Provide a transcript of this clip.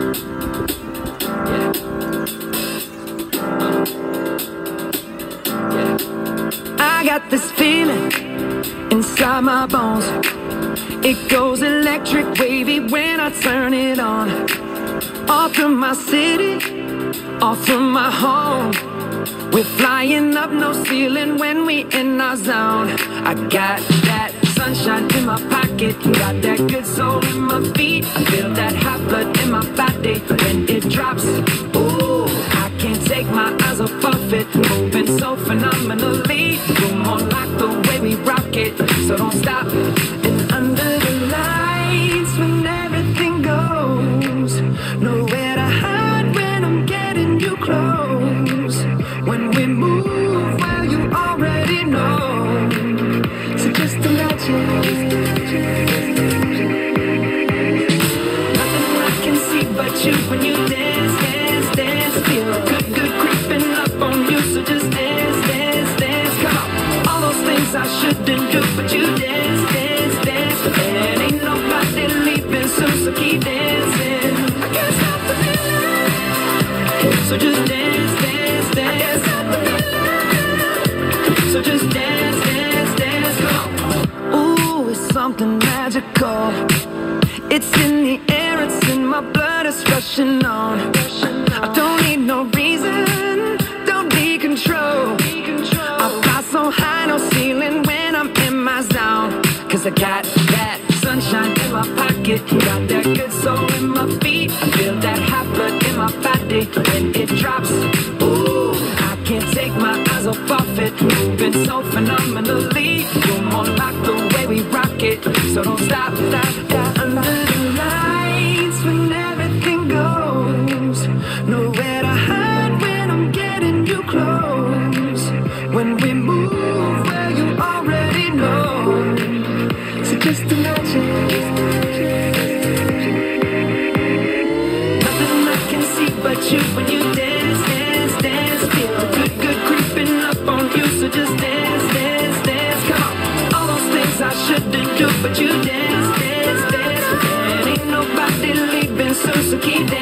I got this feeling inside my bones. It goes electric wavy when I turn it on. All through my city, all through my home. We're flying up, no ceiling when we in our zone. I got that sunshine in my pocket, got that good soul in my feet. I feel that hot blood in my body when it drops. Ooh, I can't take my eyes off of it, moving so phenomenally. You're more like the way we rock it, so don't stop. And under the lights when everything goes, nowhere to hide when I'm getting you close. When we move, well, you already know. So just imagine. Nothing I can see but you when you dance, dance, dance. Feel good, good creeping up on you. So just dance, dance, dance. Come on. All those things I shouldn't do, but you dance, dance, dance. And ain't nobody leaving soon, so keep dancing. I can't stop the feeling. So just dance, dance, dance. So just dance, dance, dance, come on. Ooh, it's something magical. It's in the air, it's in my blood, it's rushing on. I don't need no reason, don't need control. I fly so high, no ceiling when I'm in my zone. Cause I got that sunshine in my pocket, got that good soul in my feet. I feel that hot blood in my body when it drops. Ooh, I can't take my eyes off of it, moving so phenomenally. You're more like the way we rock it, so don't stop, stop, stop. Under the lights when everything goes, nowhere to hide when I'm getting you close. When we move, well, you already know. So just imagine. Nothing I can see but you when you dance, dance, dance. Feel good, good creeping up on you. So just dance, dance, dance. Come on. All those things I shouldn't do, but you dance, dance, dance. And ain't nobody leaving soon, so keep dancing.